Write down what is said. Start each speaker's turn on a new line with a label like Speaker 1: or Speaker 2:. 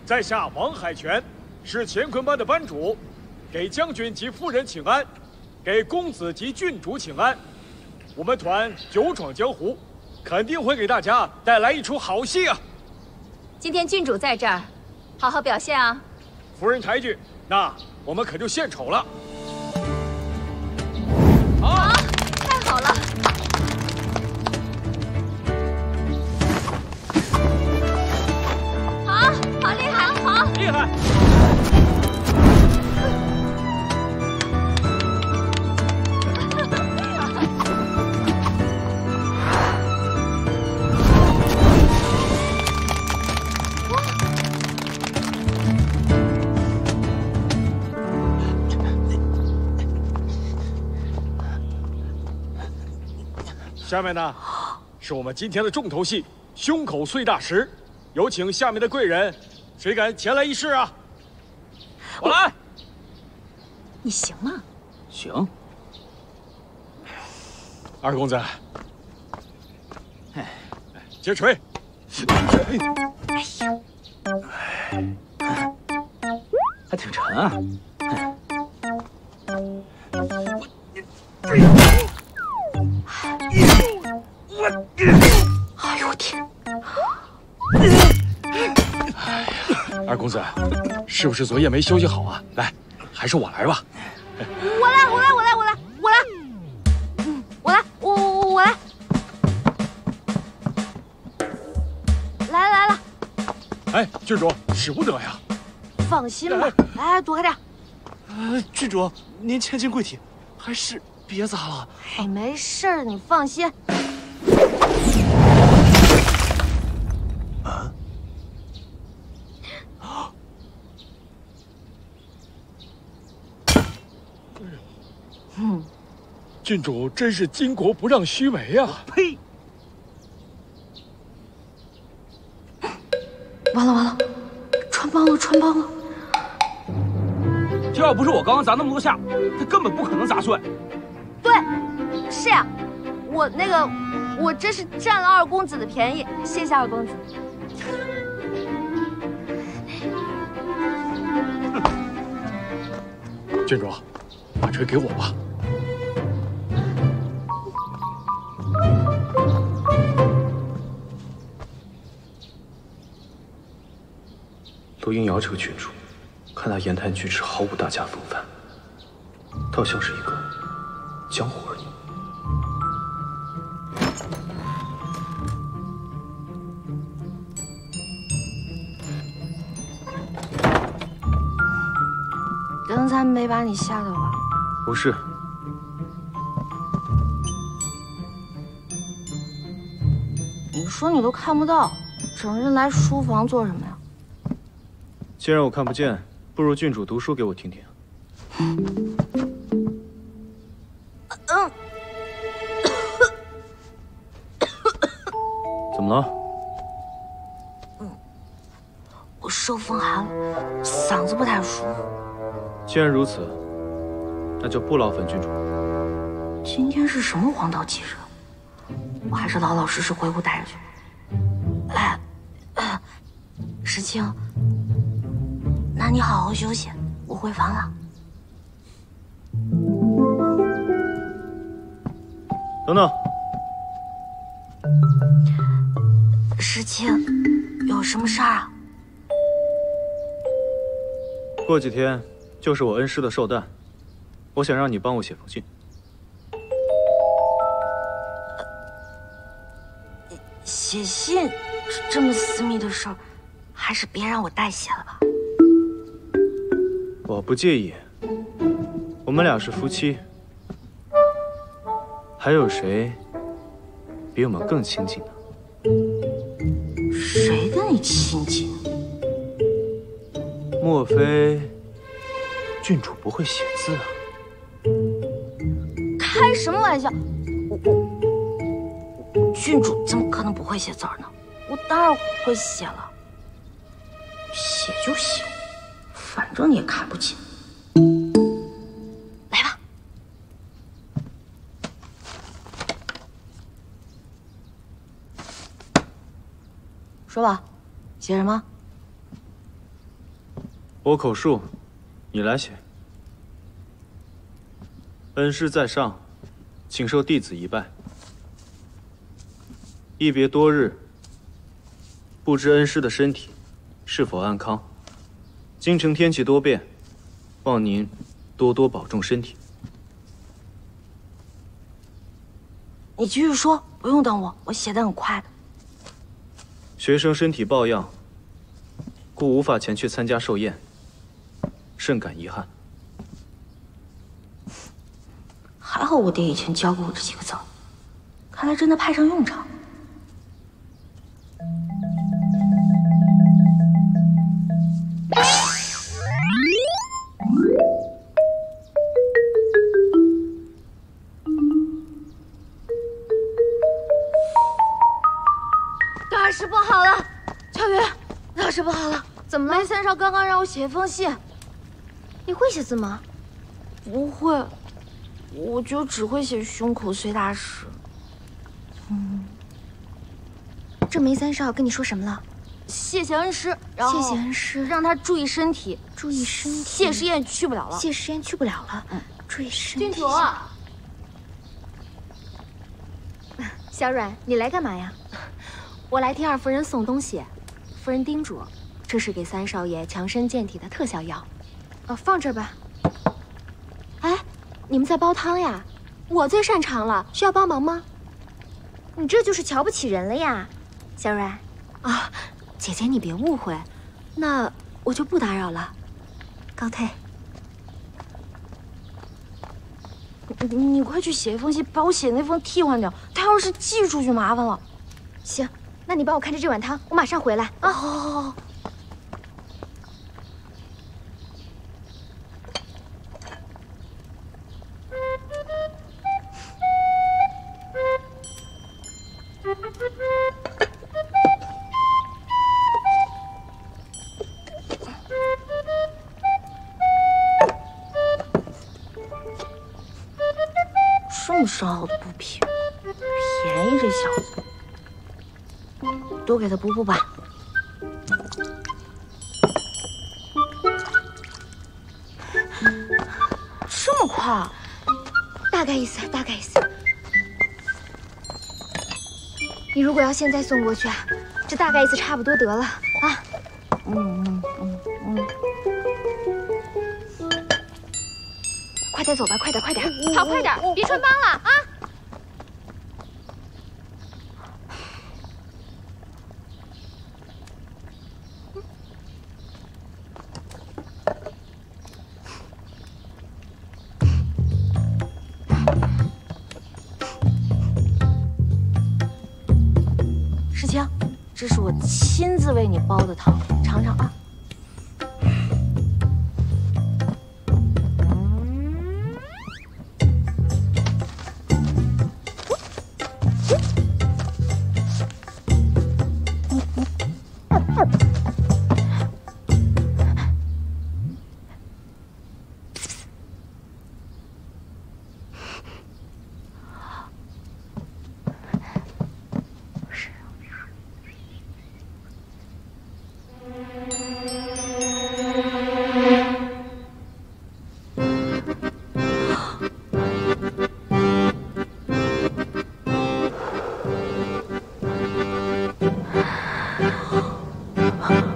Speaker 1: 在下王海泉，是乾坤班的班主，给将军及夫人请安，给公子及郡主请安。我们团久闯江湖，肯定会给大家带来一出好戏啊！
Speaker 2: 今天郡主在这儿，好好表现啊！
Speaker 1: 夫人抬举，那我们可就献丑了。
Speaker 2: 好，太好了！好，好厉害，好
Speaker 1: 厉害！下面呢，是我们今天的重头戏——胸口碎大石。有请下面的贵人，谁敢前来一试啊？我来。
Speaker 2: 你行吗？
Speaker 3: 行。
Speaker 1: 二公子，接锤。
Speaker 2: 哎呀，
Speaker 3: 还挺沉啊。
Speaker 2: 哎呦我天！
Speaker 1: 二公子，是不是昨夜没休息好啊？来，还是我来吧。
Speaker 2: 我来，来了。
Speaker 1: 哎，郡主，使不得呀。
Speaker 2: 放心吧，哎，躲开点。
Speaker 3: 郡主，您千金贵体，还是别砸了。
Speaker 2: 哎，没事儿，你放心。
Speaker 1: 郡主真是巾帼不让须眉啊！
Speaker 3: 呸！
Speaker 2: 完了，穿帮了！
Speaker 3: 这要不是我刚刚砸那么多下，他根本不可能砸碎。
Speaker 2: 对，是呀，我真是占了二公子的便宜，谢谢二公子。
Speaker 1: 郡主，把锤给我吧。
Speaker 4: 陆英瑶这个郡主，看来言谈举止毫无大家风范，倒像是一个江湖儿女。
Speaker 2: 刚才没把你吓到吧？
Speaker 4: 不是。
Speaker 2: 你说你都看不到，整日来书房做什么呀？
Speaker 4: 既然我看不见，不如郡主读书给我听听。怎么了？
Speaker 2: 我受风寒了，嗓子不太舒服。
Speaker 4: 既然如此，那就不劳烦郡主。
Speaker 2: 今天是什么黄道吉日？我还是老老实实回屋待着去。石青，那你好好休息，我回房了。
Speaker 4: 等等，
Speaker 2: 石青，有什么事儿啊？
Speaker 4: 过几天就是我恩师的寿诞，我想让你帮我写封信。
Speaker 2: 写信这么私密的事儿，还是别让我代写了吧。
Speaker 4: 我不介意，我们俩是夫妻，还有谁比我们更亲近呢？
Speaker 2: 谁跟你亲近？
Speaker 4: 莫非郡主不会写字啊？
Speaker 2: 开什么玩笑！郡主怎么可能不会写字儿呢？我当然会写了，写就行，反正你也看不见。来吧。说吧，写什么？
Speaker 4: 我口述，你来写。恩师在上，请受弟子一拜。一别多日，不知恩师的身体是否安康？京城天气多变，望您多多保重身体。
Speaker 2: 你继续说，不用等我，我写的很快的。
Speaker 4: 学生身体抱恙，故无法前去参加寿宴，甚感遗憾。
Speaker 2: 还好我爹以前教过我这几个字儿，看来真的派上用场。
Speaker 5: 大事不好了，乔云，大事不好了！怎么了？梅三少刚刚让我写一封信。你会写字吗？
Speaker 2: 不会，我就只会写胸口碎大石。
Speaker 5: 这梅三少跟你说什么了？
Speaker 2: 谢谢恩师，然后
Speaker 5: 谢谢恩师，
Speaker 2: 让他注意身体，
Speaker 5: 注意身体。
Speaker 2: 谢师宴去不了了，
Speaker 5: 谢师宴去不了了。注意身体。
Speaker 2: 郡主，
Speaker 5: 小阮，你来干嘛呀？我来替二夫人送东西。夫人叮嘱，这是给三少爷强身健体的特效药。放这儿吧。哎，你们在煲汤呀？我最擅长了，需要帮忙吗？你这就是瞧不起人了呀，小阮。啊，姐姐你别误会，那我就不打扰了，告退。
Speaker 2: 你快去写一封信，把我写那封替换掉。他要是寄出去，麻烦了。
Speaker 5: 行，那你帮我看着这碗汤，我马上回来啊。
Speaker 2: 好。这么深奥的布匹，便宜这小子，多给他补补吧。这么快？
Speaker 5: 大概意思，大概意思。你如果要现在送过去啊，这大概意思差不多得了啊。快点走吧，快点，快点，跑快点，别穿帮了啊！
Speaker 2: 世清，这是我亲自为你煲的汤，尝尝啊。啊！